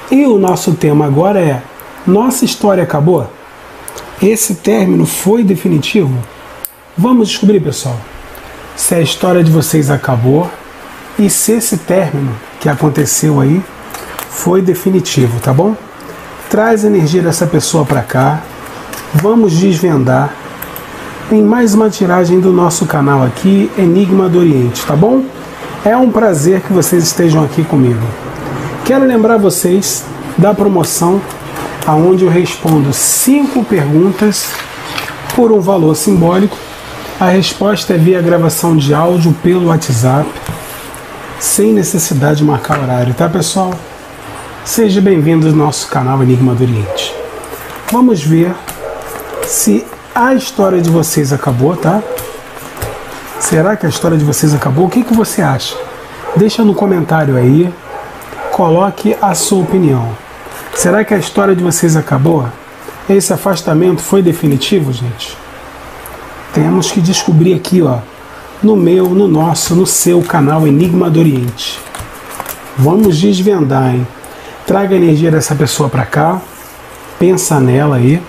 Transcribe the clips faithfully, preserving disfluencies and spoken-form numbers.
E o nosso tema agora é: nossa história acabou? Esse término foi definitivo? Vamos descobrir, pessoal, se a história de vocês acabou e se esse término que aconteceu aí foi definitivo, tá bom? Traz a energia dessa pessoa para cá. Vamos desvendar em mais uma tiragem do nosso canal aqui, Enigma do Oriente, tá bom? É um prazer que vocês estejam aqui comigo. Quero lembrar vocês da promoção onde eu respondo cinco perguntas por um valor simbólico. A resposta é via gravação de áudio pelo WhatsApp, sem necessidade de marcar horário, tá, pessoal? Seja bem-vindo ao nosso canal Enigma do Oriente. Vamos ver se a história de vocês acabou, tá? Será que a história de vocês acabou? O que, que você acha? Deixa no comentário aí, coloque a sua opinião. Será que a história de vocês acabou? Esse afastamento foi definitivo, gente? Temos que descobrir aqui, ó, no meu, no nosso, no seu canal Enigma do Oriente. Vamos desvendar, hein? Traga a energia dessa pessoa para cá, pensa nela aí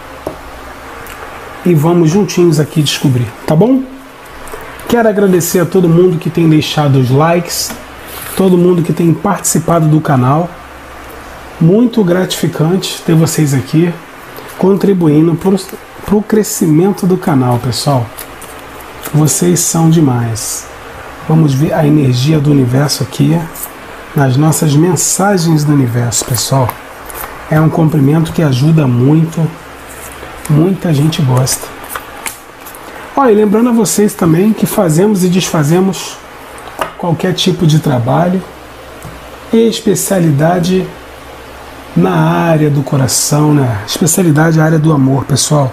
e vamos juntinhos aqui descobrir, tá bom? Quero agradecer a todo mundo que tem deixado os likes, todo mundo que tem participado do canal. Muito gratificante ter vocês aqui contribuindo para o crescimento do canal, pessoal. Vocês são demais. Vamos ver a energia do universo aqui nas nossas mensagens do universo, pessoal. É um comprimento que ajuda muito, muita gente gosta. Olha, e lembrando a vocês também que fazemos e desfazemos qualquer tipo de trabalho e especialidade na área do coração, né? Especialidade na área do amor, pessoal.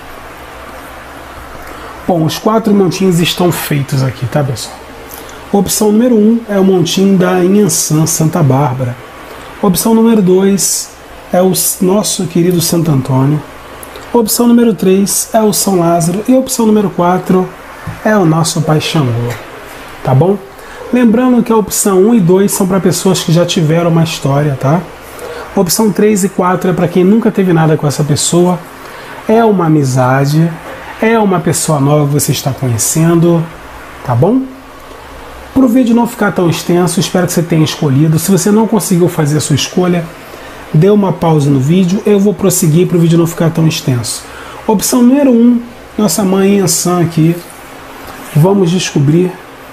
Bom, os quatro montinhos estão feitos aqui, tá, pessoal? Opção número um é o montinho da Inhansã, Santa Bárbara. Opção número dois é o nosso querido Santo Antônio. Opção número três é o São Lázaro. E opção número quatro é o nosso Pai Xangô. Tá bom? Lembrando que a opção um e dois são para pessoas que já tiveram uma história, tá? Opção três e quatro é para quem nunca teve nada com essa pessoa. É uma amizade, é uma pessoa nova que você está conhecendo, tá bom? Para o vídeo não ficar tão extenso, espero que você tenha escolhido. Se você não conseguiu fazer a sua escolha, dê uma pausa no vídeo, eu vou prosseguir para o vídeo não ficar tão extenso. Opção número um, nossa mãe Inhansã aqui. Vamos descobrir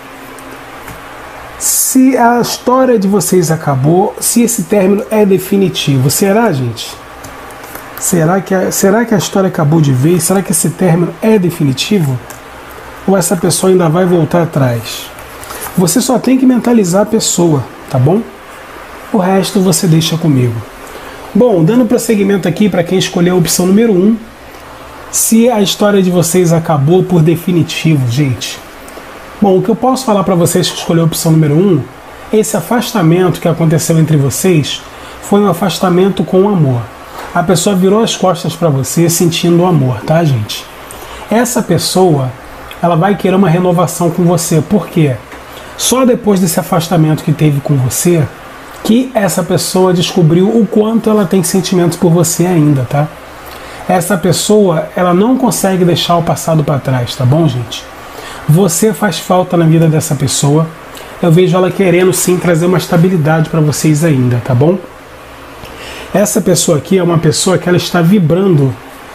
se a história de vocês acabou, se esse término é definitivo. Será, gente? Será que a, será que a história acabou de vez? Será que esse término é definitivo? Ou essa pessoa ainda vai voltar atrás? Você só tem que mentalizar a pessoa, tá bom? O resto você deixa comigo. Bom, dando prosseguimento aqui para quem escolheu a opção número um, se a história de vocês acabou por definitivo, gente. Bom, o que eu posso falar para vocês que escolheu a opção número um, esse afastamento que aconteceu entre vocês foi um afastamento com amor. A pessoa virou as costas para você sentindo o amor, tá, gente? Essa pessoa, ela vai querer uma renovação com você. Por quê? Só depois desse afastamento que teve com você, que essa pessoa descobriu o quanto ela tem sentimentos por você ainda, tá? Essa pessoa, ela não consegue deixar o passado para trás, tá bom, gente? Você faz falta na vida dessa pessoa. Eu vejo ela querendo sim trazer uma estabilidade para vocês ainda, tá bom? Essa pessoa aqui é uma pessoa que ela está vibrando,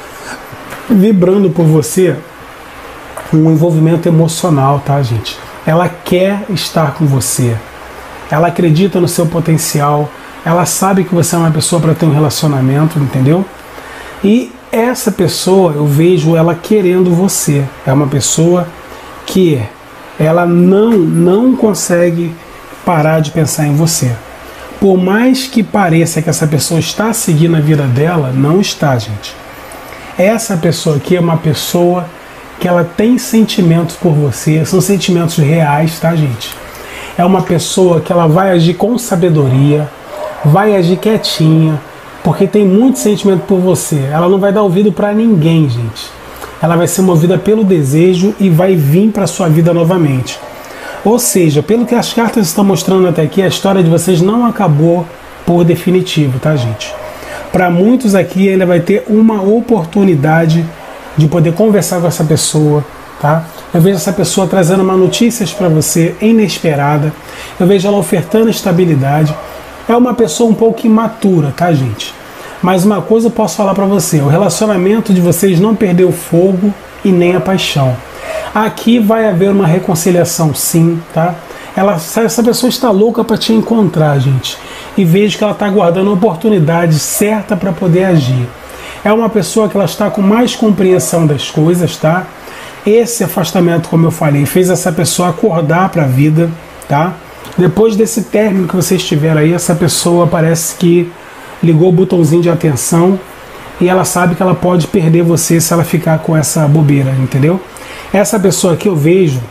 vibrando por você um envolvimento emocional, tá, gente? Ela quer estar com você. Ela acredita no seu potencial. Ela sabe que você é uma pessoa para ter um relacionamento, entendeu? E essa pessoa, eu vejo ela querendo você. É uma pessoa que ela não, não consegue parar de pensar em você. Por mais que pareça que essa pessoa está seguindo a vida dela, não está, gente. Essa pessoa aqui é uma pessoa que ela tem sentimentos por você, são sentimentos reais, tá, gente? É uma pessoa que ela vai agir com sabedoria, vai agir quietinha, porque tem muito sentimento por você. Ela não vai dar ouvido para ninguém, gente. Ela vai ser movida pelo desejo e vai vir para sua vida novamente. Ou seja, pelo que as cartas estão mostrando até aqui, a história de vocês não acabou por definitivo, tá, gente? Para muitos aqui ainda vai ter uma oportunidade de poder conversar com essa pessoa, tá? Eu vejo essa pessoa trazendo uma notícias para você inesperada. Eu vejo ela ofertando estabilidade. É uma pessoa um pouco imatura, tá, gente? Mas uma coisa eu posso falar para você, o relacionamento de vocês não perdeu o fogo e nem a paixão. Aqui vai haver uma reconciliação, sim, tá? Ela, essa pessoa está louca para te encontrar, gente. E vejo que ela está aguardando a oportunidade certa para poder agir. É uma pessoa que ela está com mais compreensão das coisas, tá? Esse afastamento, como eu falei, fez essa pessoa acordar para a vida, tá? Depois desse término que vocês tiveram aí, essa pessoa parece que ligou o botãozinho de atenção e ela sabe que ela pode perder você se ela ficar com essa bobeira, entendeu? Essa pessoa que eu vejo,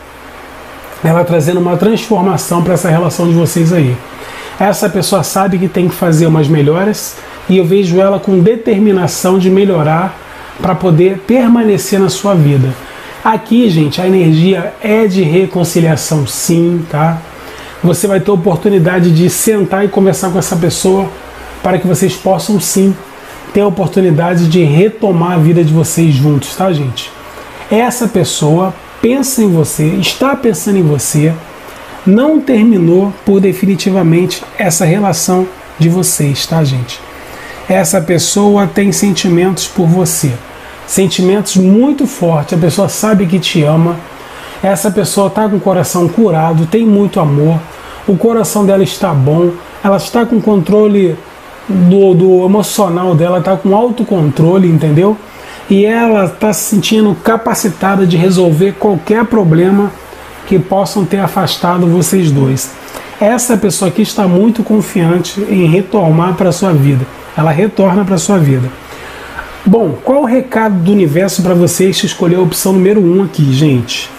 ela trazendo uma transformação para essa relação de vocês aí. Essa pessoa sabe que tem que fazer umas melhoras e eu vejo ela com determinação de melhorar para poder permanecer na sua vida. Aqui, gente, a energia é de reconciliação, sim, tá? Você vai ter a oportunidade de sentar e conversar com essa pessoa para que vocês possam, sim, ter a oportunidade de retomar a vida de vocês juntos, tá, gente? Essa pessoa pensa em você, está pensando em você, não terminou por definitivamente essa relação de vocês, tá, gente? Essa pessoa tem sentimentos por você, sentimentos muito fortes, a pessoa sabe que te ama, essa pessoa está com o coração curado, tem muito amor, o coração dela está bom, ela está com controle do, do emocional dela, está com autocontrole, entendeu? E ela está se sentindo capacitada de resolver qualquer problema que possam ter afastado vocês dois. Essa pessoa aqui está muito confiante em retornar para a sua vida. Ela retorna para a sua vida. Bom, qual o recado do universo para vocês que escolheu a opção número um aqui, gente?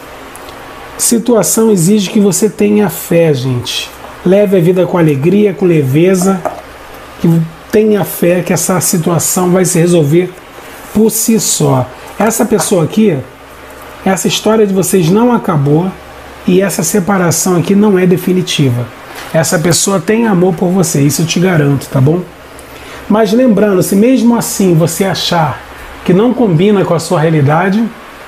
Situação exige que você tenha fé, gente. Leve a vida com alegria, com leveza, que tenha fé que essa situação vai se resolver por si só. Essa pessoa aqui, essa história de vocês não acabou e essa separação aqui não é definitiva. Essa pessoa tem amor por você, isso eu te garanto, tá bom? Mas lembrando, se mesmo assim você achar que não combina com a sua realidade,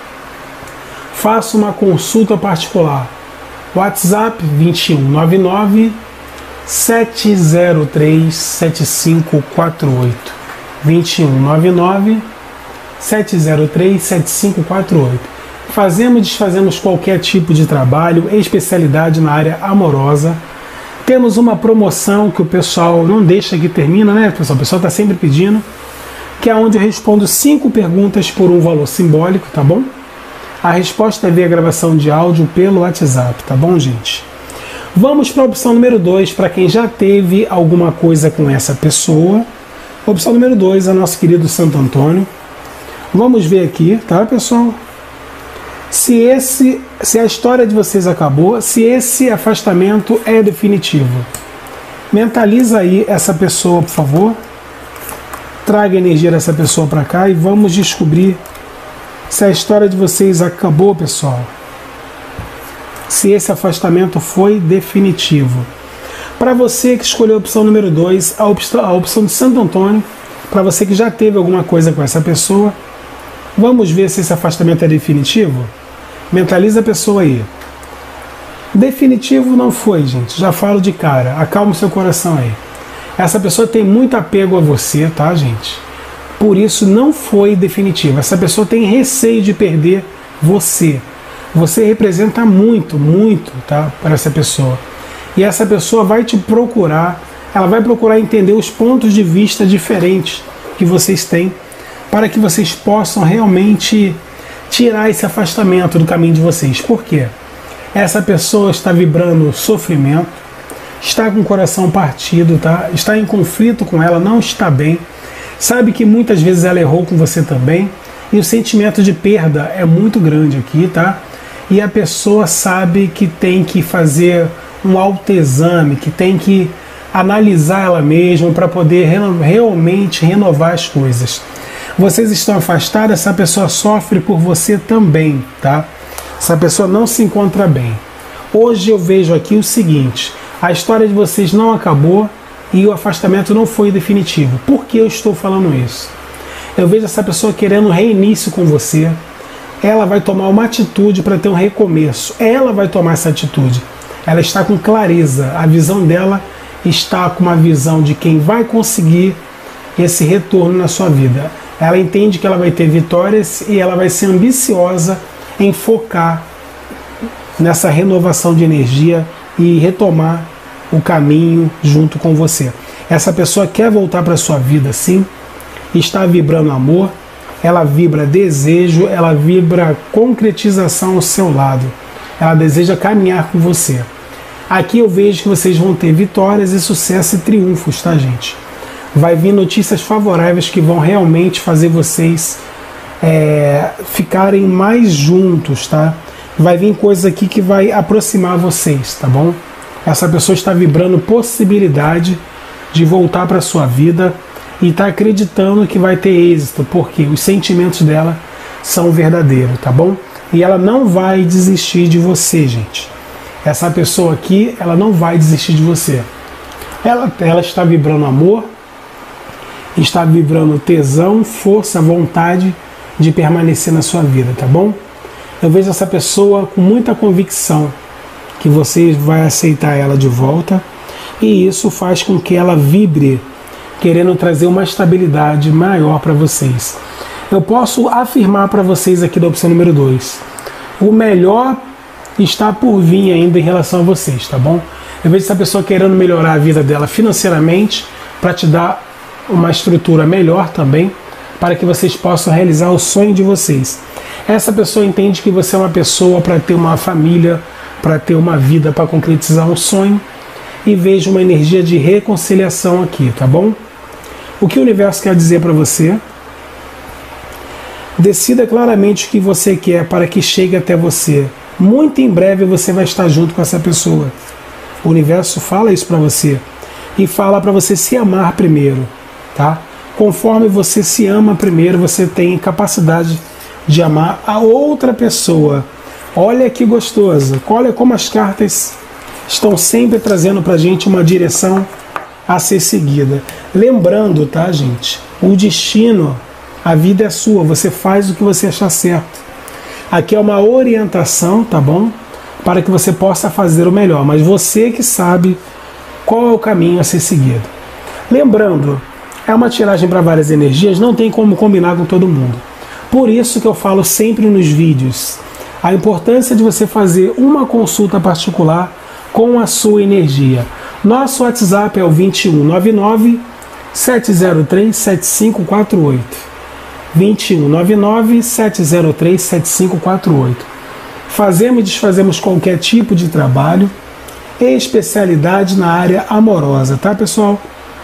faça uma consulta particular. WhatsApp vinte e um, noventa e nove, sete zero três, sete cinco quatro oito. vinte e um, noventa e nove, sete zero três, sete cinco quatro oito. Fazemos e desfazemos qualquer tipo de trabalho, especialidade na área amorosa. Temos uma promoção que o pessoal não deixa que termina, né, pessoal? O pessoal está sempre pedindo, que é onde eu respondo cinco perguntas por um valor simbólico, tá bom? A resposta é via gravação de áudio pelo WhatsApp, tá bom, gente? Vamos para a opção número dois, para quem já teve alguma coisa com essa pessoa. Opção número dois é nosso querido Santo Antônio. Vamos ver aqui, tá, pessoal? Se, esse, se a história de vocês acabou, se esse afastamento é definitivo. Mentaliza aí essa pessoa, por favor. Traga a energia dessa pessoa para cá e vamos descobrir se a história de vocês acabou, pessoal. Se esse afastamento foi definitivo. Para você que escolheu a opção número dois, a opção, a opção de Santo Antônio, para você que já teve alguma coisa com essa pessoa, vamos ver se esse afastamento é definitivo? Mentaliza a pessoa aí. Definitivo não foi, gente. Já falo de cara. Acalma o seu coração aí. Essa pessoa tem muito apego a você, tá, gente? Por isso não foi definitivo. Essa pessoa tem receio de perder você. Você representa muito, muito, tá, para essa pessoa. E essa pessoa vai te procurar, ela vai procurar entender os pontos de vista diferentes que vocês têm, para que vocês possam realmente tirar esse afastamento do caminho de vocês. Por quê? Essa pessoa está vibrando sofrimento, está com o coração partido, tá? Está em conflito com ela, não está bem, sabe que muitas vezes ela errou com você também, e o sentimento de perda é muito grande aqui, tá? E a pessoa sabe que tem que fazer um autoexame, que tem que analisar ela mesma para poder reno- realmente renovar as coisas. Vocês estão afastados, essa pessoa sofre por você também, tá? Essa pessoa não se encontra bem. Hoje eu vejo aqui o seguinte, a história de vocês não acabou e o afastamento não foi definitivo. Por que eu estou falando isso? Eu vejo essa pessoa querendo um reinício com você. Ela vai tomar uma atitude para ter um recomeço. Ela vai tomar essa atitude. Ela está com clareza. A visão dela está com uma visão de quem vai conseguir esse retorno na sua vida. Ela entende que ela vai ter vitórias e ela vai ser ambiciosa em focar nessa renovação de energia e retomar o caminho junto com você. Essa pessoa quer voltar para a sua vida, sim, está vibrando amor, ela vibra desejo, ela vibra concretização ao seu lado, ela deseja caminhar com você. Aqui eu vejo que vocês vão ter vitórias e sucesso e triunfos, tá, gente? Vai vir notícias favoráveis que vão realmente fazer vocês é, ficarem mais juntos, tá? Vai vir coisa aqui que vai aproximar vocês, tá bom? Essa pessoa está vibrando possibilidade de voltar para a sua vida e está acreditando que vai ter êxito, porque os sentimentos dela são verdadeiros, tá bom? E ela não vai desistir de você, gente. Essa pessoa aqui, ela não vai desistir de você. Ela, ela está vibrando amor, está vibrando tesão, força, vontade de permanecer na sua vida, tá bom? Eu vejo essa pessoa com muita convicção que você vai aceitar ela de volta, e isso faz com que ela vibre querendo trazer uma estabilidade maior para vocês. Eu posso afirmar para vocês aqui da opção número dois, o melhor está por vir ainda em relação a vocês, tá bom? Eu vejo essa pessoa querendo melhorar a vida dela financeiramente para te dar uma estrutura melhor também, para que vocês possam realizar o sonho de vocês. Essa pessoa entende que você é uma pessoa para ter uma família, para ter uma vida, para concretizar um sonho, e vejo uma energia de reconciliação aqui, tá bom? O que o universo quer dizer para você? Decida claramente o que você quer para que chegue até você. Muito em breve você vai estar junto com essa pessoa. O universo fala isso para você e fala para você se amar primeiro, tá? Conforme você se ama primeiro, você tem capacidade de amar a outra pessoa. Olha que gostoso, olha como as cartas estão sempre trazendo para a gente uma direção a ser seguida. Lembrando, tá, gente, o destino, a vida é sua, você faz o que você achar certo. Aqui é uma orientação, tá bom? Para que você possa fazer o melhor, mas você que sabe qual é o caminho a ser seguido. Lembrando, é uma tiragem para várias energias, não tem como combinar com todo mundo. Por isso que eu falo sempre nos vídeos a importância de você fazer uma consulta particular com a sua energia. Nosso WhatsApp é o vinte e um, nove nove, sete zero três, sete cinco quatro oito. vinte e um, nove nove, sete zero três, sete cinco quatro oito. Fazemos e desfazemos qualquer tipo de trabalho e especialidade na área amorosa, tá, pessoal?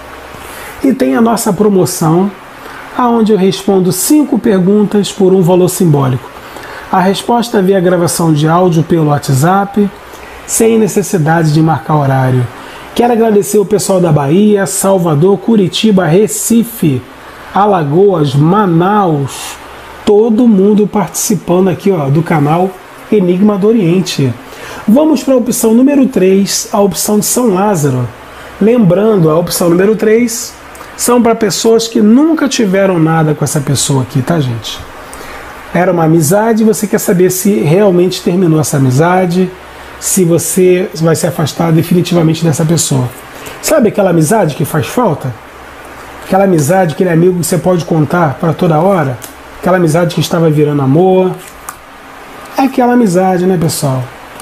E tem a nossa promoção, aonde eu respondo cinco perguntas por um valor simbólico. A resposta via gravação de áudio pelo WhatsApp, sem necessidade de marcar horário. Quero agradecer o pessoal da Bahia, Salvador, Curitiba, Recife, Alagoas, Manaus, todo mundo participando aqui, ó, do canal Enigma do Oriente. Vamos para a opção número três, a opção de São Lázaro. Lembrando, a opção número três são para pessoas que nunca tiveram nada com essa pessoa aqui, tá, gente? Era uma amizade, você quer saber se realmente terminou essa amizade, se você vai se afastar definitivamente dessa pessoa. Sabe aquela amizade que faz falta? Aquela amizade, aquele amigo que você pode contar para toda hora? Aquela amizade que estava virando amor? É aquela amizade, né, pessoal?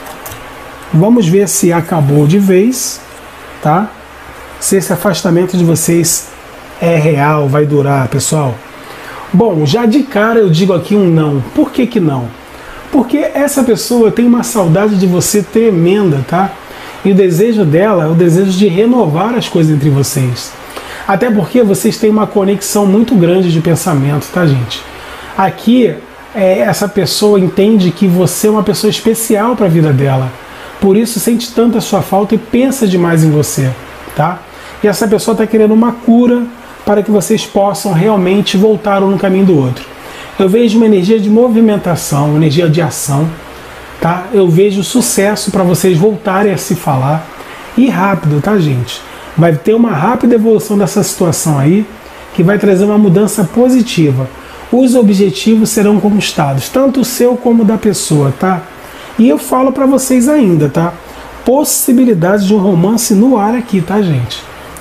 Vamos ver se acabou de vez, tá? Se esse afastamento de vocês é real, vai durar, pessoal. Bom, já de cara eu digo aqui um não. Por que que não? Porque essa pessoa tem uma saudade de você tremenda, tá? E o desejo dela é o desejo de renovar as coisas entre vocês. Até porque vocês têm uma conexão muito grande de pensamento, tá, gente? Aqui, é, essa pessoa entende que você é uma pessoa especial para a vida dela. Por isso sente tanto a sua falta e pensa demais em você, tá? E essa pessoa está querendo uma cura para que vocês possam realmente voltar um no caminho do outro. Eu vejo uma energia de movimentação, uma energia de ação, tá? Eu vejo sucesso para vocês voltarem a se falar, e rápido, tá, gente? Vai ter uma rápida evolução dessa situação aí, que vai trazer uma mudança positiva. Os objetivos serão conquistados, tanto o seu como o da pessoa, tá? E eu falo para vocês ainda, tá? Possibilidades de um romance no ar aqui, tá, gente?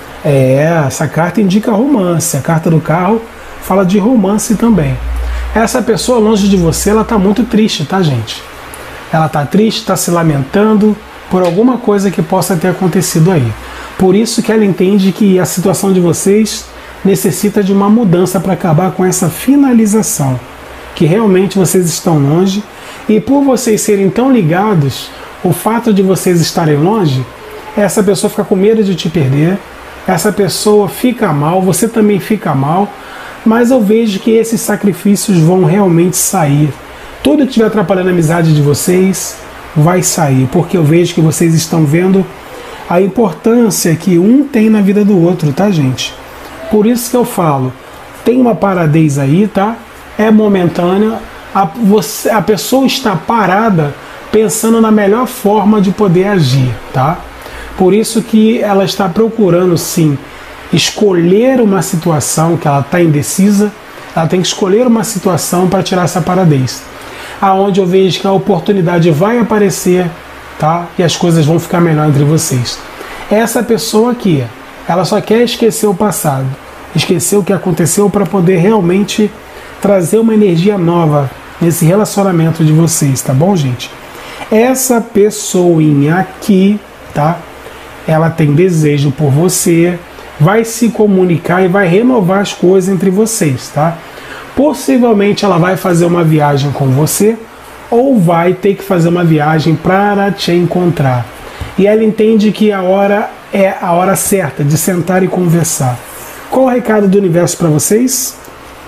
É, essa carta indica romance, a carta do carro fala de romance também. Essa pessoa longe de você, ela tá muito triste, tá, gente? Ela tá triste, tá se lamentando por alguma coisa que possa ter acontecido aí. Por isso que ela entende que a situação de vocês necessita de uma mudança para acabar com essa finalização, que realmente vocês estão longe, e por vocês serem tão ligados, o fato de vocês estarem longe, essa pessoa fica com medo de te perder, essa pessoa fica mal, você também fica mal, mas eu vejo que esses sacrifícios vão realmente sair. Tudo que estiver atrapalhando a amizade de vocês vai sair, porque eu vejo que vocês estão vendo a importância que um tem na vida do outro, tá, gente? Por isso que eu falo, tem uma paradez aí, tá? É momentânea, a, você, a pessoa está parada pensando na melhor forma de poder agir, tá? Por isso que ela está procurando, sim, escolher uma situação que ela está indecisa, ela tem que escolher uma situação para tirar essa paradez. Aonde eu vejo que a oportunidade vai aparecer, tá? E as coisas vão ficar melhor entre vocês. Essa pessoa aqui, ela só quer esquecer o passado, esquecer o que aconteceu para poder realmente trazer uma energia nova nesse relacionamento de vocês, tá bom, gente? Essa pessoinha aqui, tá? Ela tem desejo por você, vai se comunicar e vai renovar as coisas entre vocês, tá? Possivelmente ela vai fazer uma viagem com você ou vai ter que fazer uma viagem para te encontrar. E ela entende que a hora é a hora certa de sentar e conversar. Qual o recado do universo para vocês?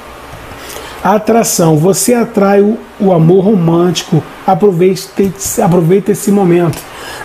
Atração. Você atrai o, o amor romântico. Aproveite, aproveite esse momento.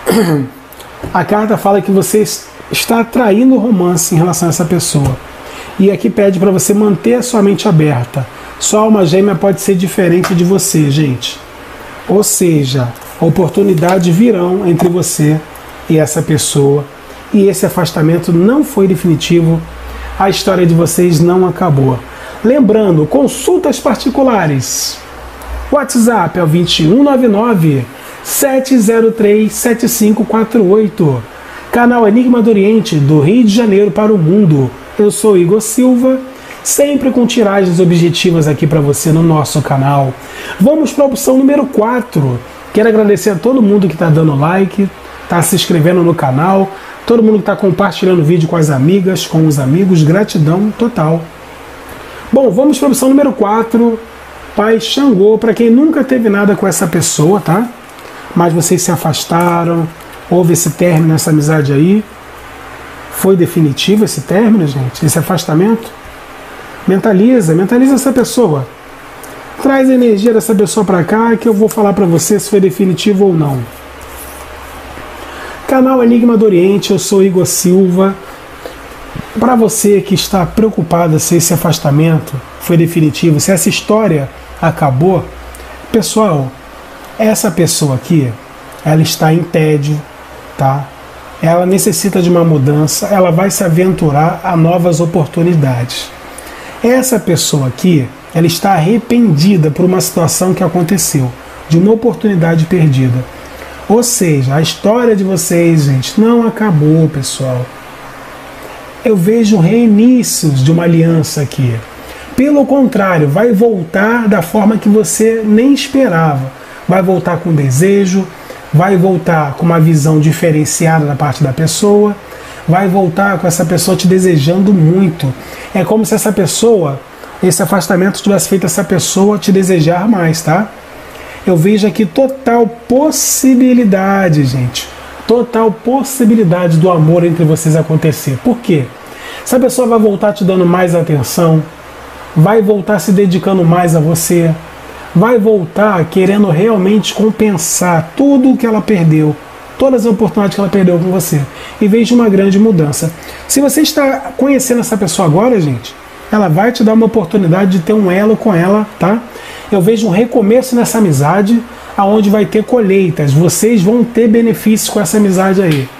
A carta fala que você está atraindo o romance em relação a essa pessoa. E aqui pede para você manter a sua mente aberta. Sua alma gêmea pode ser diferente de você, gente. Ou seja, oportunidades virão entre você e essa pessoa. E esse afastamento não foi definitivo. A história de vocês não acabou. Lembrando, consultas particulares. WhatsApp é o dois um nove nove, sete zero três, sete cinco quatro oito. Canal Enigma do Oriente, do Rio de Janeiro para o mundo. Eu sou Igor Silva, sempre com tiragens objetivas aqui para você no nosso canal. Vamos para a opção número quatro. Quero agradecer a todo mundo que está dando like, está se inscrevendo no canal, todo mundo que está compartilhando o vídeo com as amigas, com os amigos. Gratidão total. Bom, vamos para a opção número quatro. Pai Xangô, para quem nunca teve nada com essa pessoa, tá? Mas vocês se afastaram, houve esse término, essa amizade aí. Foi definitivo esse término, gente? Esse afastamento? Mentaliza, mentaliza essa pessoa. Traz a energia dessa pessoa para cá que eu vou falar para você se foi definitivo ou não. Canal Enigma do Oriente, eu sou Igor Silva. Para você que está preocupado se esse afastamento foi definitivo, se essa história acabou, pessoal, essa pessoa aqui, ela está em tédio, tá? Ela necessita de uma mudança, ela vai se aventurar a novas oportunidades. Essa pessoa aqui, ela está arrependida por uma situação que aconteceu, de uma oportunidade perdida. Ou seja, a história de vocês, gente, não acabou, pessoal. Eu vejo reinícios de uma aliança aqui. Pelo contrário, vai voltar da forma que você nem esperava. Vai voltar com desejo, vai voltar com uma visão diferenciada da parte da pessoa, vai voltar com essa pessoa te desejando muito. É como se essa pessoa, esse afastamento tivesse feito essa pessoa te desejar mais, tá? Eu vejo aqui total possibilidade, gente. Total possibilidade do amor entre vocês acontecer. Por quê? Essa pessoa vai voltar te dando mais atenção, vai voltar se dedicando mais a você, vai voltar querendo realmente compensar tudo o que ela perdeu, todas as oportunidades que ela perdeu com você. E vejo uma grande mudança. Se você está conhecendo essa pessoa agora, gente, ela vai te dar uma oportunidade de ter um elo com ela, tá? Eu vejo um recomeço nessa amizade, aonde vai ter colheitas. Vocês vão ter benefícios com essa amizade aí.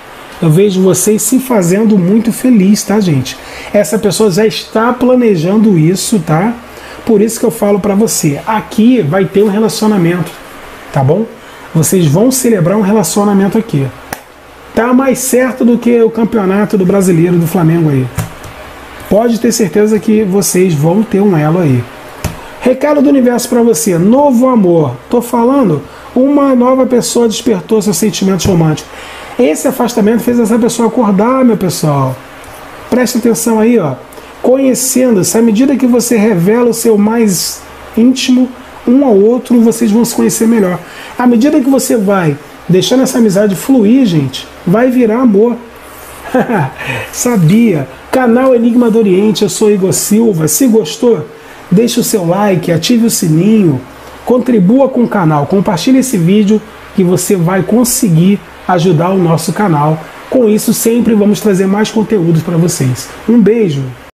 Eu vejo vocês se fazendo muito feliz, tá, gente? Essa pessoa já está planejando isso, tá? Por isso que eu falo pra você, aqui vai ter um relacionamento, tá bom? Vocês vão celebrar um relacionamento aqui. Tá mais certo do que o campeonato do brasileiro do Flamengo aí. Pode ter certeza que vocês vão ter um elo aí. Recado do universo para você, novo amor. Tô falando, uma nova pessoa despertou seus sentimentos românticos. Esse afastamento fez essa pessoa acordar, meu pessoal. Preste atenção aí, ó. Conhecendo-se, à medida que você revela o seu mais íntimo, um ao outro, vocês vão se conhecer melhor. À medida que você vai deixando essa amizade fluir, gente, vai virar amor. Sabia? Canal Enigma do Oriente, eu sou Igor Silva. Se gostou, deixe o seu like, ative o sininho, contribua com o canal, compartilhe esse vídeo que você vai conseguir ajudar o nosso canal. Com isso, sempre vamos trazer mais conteúdos para vocês. Um beijo!